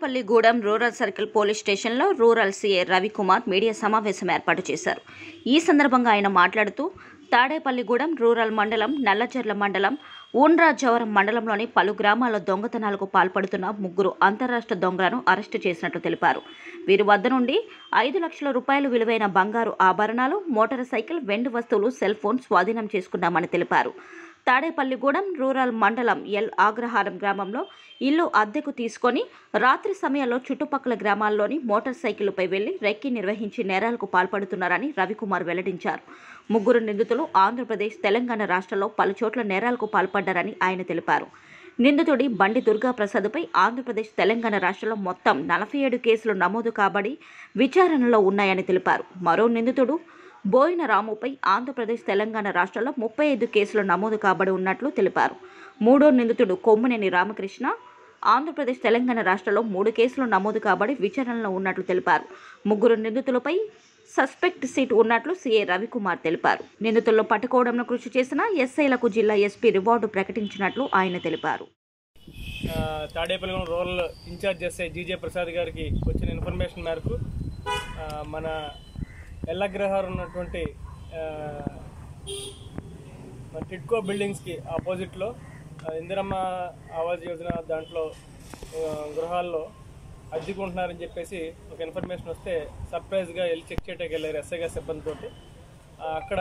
Tadepalligudem rural circle police స్టేషన్లో rural CI Ravikumar media సమావేశం ఏర్పాటు చేశారు. ఈ సందర్భంగా ఆయన మాట్లాడుతూ తాడేపల్లిగూడెం రూరల్ మండలం, నల్లచెర్ల మండలం, ఊండ్రాజవరం మండలంలోని పలు గ్రామాల్లో దొంగతనాలకు పాల్పడుతున్న 3 అంతర్రాష్ట్ర దొంగలను అరెస్టు చేసినట్లు తెలిపారు. వీరి వద్ద నుండి 5 లక్షల రూపాయలు విలువైన బంగారు ఆభరణాలు, మోటార్ సైకిల్, వెండి వస్తువులు, సెల్ ఫోన్ స్వాధీనం చేసుకున్నామని తెలిపారు. తాడేపల్లిగూడెం రూరల్ మండలం ఆగ్రహారం గ్రామంలో ఇల్లు అద్దెకు తీసుకొని రాత్రి సమయంలో చుట్టుపక్కల గ్రామాల్లోని మోటార్ సైకిళ్లపై వెళ్లి రెక్కి నిర్వహించి నేరాలకు పాల్పడుతున్నారని రవికుమార్ వెల్లడించారు. 3 నిందితులు ఆంధ్రప్రదేశ్, తెలంగాణ రాష్ట్రాల్లో పలుచోట్ల నేరాలకు పాల్పడ్డారని ఆయన తెలిపారు. నిందితుడి బండి దుర్గాప్రసాద్పై ఆంధ్రప్రదేశ్, తెలంగాణ రాష్ట్రంలో మొత్తం 47 కేసులు నమోదు కాబడి విచారణలో ఉన్నాయని తెలిపారు. మరో నిందితుడు బోయిన రాముపై ఆంధ్రప్రదేశ్, తెలంగాణ రాష్ట్రాల్లో 35 కేసులు నమోదు కాబడి ఉన్నట్లు తెలిపారు. మూడో నిందితుడు కొమ్మినేని రామకృష్ణ ఆంధ్రప్రదేశ్, తెలంగాణ రాష్ట్రాల్లో 3 కేసులు నమోదు కాబడి విచారణలో ఉన్నట్లు తెలిపారు. 3 నిందితులపై సస్పెక్ట్ సీట్ ఉన్నట్లు సీఏ రవికుమార్ తెలిపారు. నిందితులను పట్టుకోవడంలో కృషి చేసిన ఎస్ఐలకు జిల్లా ఎస్పీ రివార్డు ప్రకటించినట్లు ఆయన తెలిపారు. Tadepalligudem rural in-charge SI GJ Prasad గారికి వచ్చిన ఇన్ఫర్మేషన్ మేరకు మన ఎల్లగ్రహారం ఉన్నటువంటి టిడ్కో బిల్డింగ్స్కి ఆపోజిట్లో ఇందిరమ్మ ఆవాస్ యోజన దాంట్లో గృహాల్లో అద్దెకుంటున్నారని చెప్పేసి ఒక ఇన్ఫర్మేషన్ వస్తే సర్ప్రైజ్గా వెళ్ళి చెక్ చేయడానికి వెళ్ళారు ఎస్ఐ గారి సిబ్బందితో. అక్కడ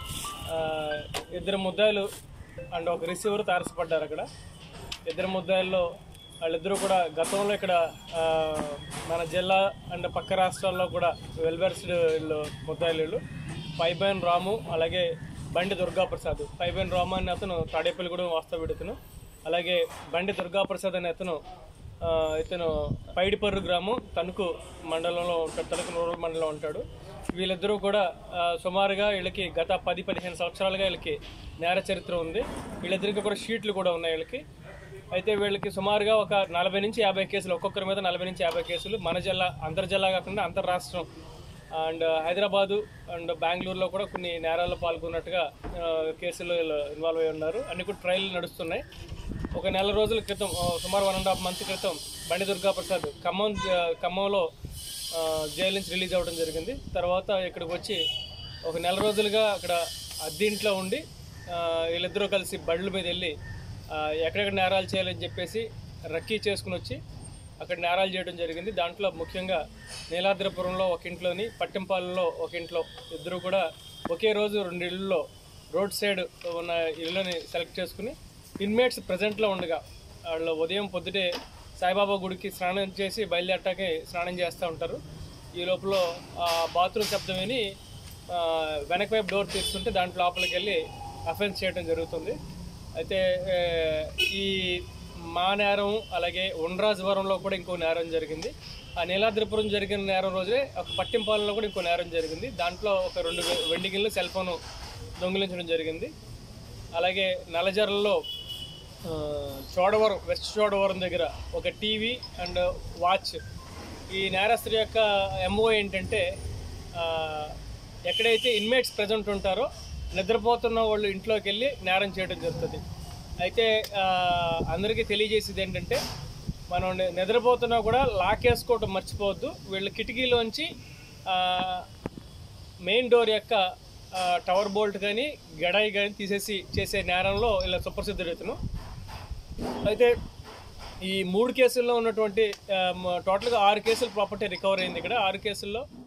2 ముద్దాయిలు అండ్ ఒక రిసీవర్ తారసపడ్డారు. అక్కడ 2 ముద్దాయిల్లో వాళ్ళిద్దరూ కూడా గతంలో ఇక్కడ మన జిల్లా అండ్ పక్క రాష్ట్రాల్లో కూడా వెల్బెర్స్డ్ ముద్దాయిలు పైబైన్ రాము, అలాగే బండి దుర్గాప్రసాద్. పైబైన్ రాము అనే అతను తాడేపల్లిగూడెం వాస్తవ్యుడు, అలాగే బండి దుర్గాప్రసాద్ అనే ఇతను పైడిపర్రు గ్రామం, తణుకు మండలంలో ఉంటాడు, తణుకు రూరల్ మండలం ఉంటాడు. వీళ్ళిద్దరూ కూడా సుమారుగా వీళ్ళకి గత 10-15 సంవత్సరాలుగా వీళ్ళకి నేర చరిత్ర ఉంది. వీళ్ళిద్దరికి కూడా షీట్లు కూడా ఉన్నాయి వీళ్ళకి. అయితే వీళ్ళకి సుమారుగా ఒక 40 నుంచి 50 కేసులు, ఒక్కొక్కరి మీద 40 నుంచి 50 కేసులు మన జిల్లా, అంతర్జిల్లా కాకుండా అంతర్రాష్ట్రం అండ్ హైదరాబాదు అండ్ బెంగళూరులో కూడా కొన్ని నేరాల్లో పాల్గొన్నట్టుగా కేసులు ఇన్వాల్వ్ అయి ఉన్నారు. అన్ని కూడా ట్రయల్ నడుస్తున్నాయి. ఒక నెల రోజుల క్రితం, సుమారు 1.5 మంత్ క్రితం బండి దుర్గాప్రసాద్ ఖమ్మంలో జైలు నుంచి రిలీజ్ అవ్వడం జరిగింది. తర్వాత ఇక్కడికి వచ్చి ఒక నెల రోజులుగా అక్కడ అద్దెంట్లో ఉండి వీళ్ళిద్దరూ కలిసి బళ్ళు మీద వెళ్ళి ఎక్కడెక్కడ నేరాలు చేయాలని చెప్పేసి రక్కీ చేసుకుని వచ్చి అక్కడ నేరాలు చేయడం జరిగింది. దాంట్లో ముఖ్యంగా నీలాద్రిపురంలో ఒక ఇంట్లోని, పట్టింపాలలో ఒక ఇంట్లో ఇద్దరు కూడా ఒకే రోజు 2 ఇళ్ళల్లో రోడ్ సైడ్ ఉన్న ఇళ్ళని సెలెక్ట్ చేసుకుని ఇన్మేట్స్ ప్రజెంట్లో ఉండగా వాళ్ళు ఉదయం పొద్దుటే సాయిబాబా గుడికి స్నానం చేసి బయలుదేరటానికి స్నానం చేస్తూ ఉంటారు. ఈ లోపల బాత్రూమ్ శబ్దం విని వెనక వైపు డోర్ తీస్తుంటే దాంట్లో లోపలికి వెళ్ళి అఫెన్స్ చేయడం జరుగుతుంది. అయితే ఈ మా నేరం, అలాగే ఉండ్రాజవరంలో కూడా ఇంకో నేరం జరిగింది. ఆ నీలాద్రిపురం జరిగిన నేరం రోజే ఒక పట్టింపాలలో కూడా ఇంకో నేరం జరిగింది. దాంట్లో ఒక 2 వెండి గిన్నెలు, సెల్ ఫోన్ దొంగిలించడం జరిగింది. అలాగే నల్లజర్లలో చోడవరం, వెస్ట్ చోడవరం దగ్గర ఒక టీవీ అండ్ వాచ్. ఈ నేరస్తుడి యొక్క ఎంఓ ఏంటంటే ఎక్కడైతే ఇన్మేట్స్ ప్రజెంట్ ఉంటారో నిద్రపోతున్న వాళ్ళు ఇంట్లోకి వెళ్ళి నేరం చేయడం జరుగుతుంది. అయితే అందరికీ తెలియజేసేది ఏంటంటే, మనం నిద్రపోతున్నా కూడా లాక్ వేసుకోవడం మర్చిపోవద్దు. వీళ్ళ కిటికీలోంచి మెయిన్ డోర్ యొక్క టవర్ బోల్ట్ కానీ గడాయి కానీ తీసేసి చేసే నేరంలో ఇలా సుప్రసిద్ధుడవుతున్నాం. అయితే ఈ 3 కేసుల్లో ఉన్నటువంటి టోటల్గా 6 కేసులు ప్రాపర్టీ రికవర్ అయింది. ఇక్కడ 6 కేసుల్లో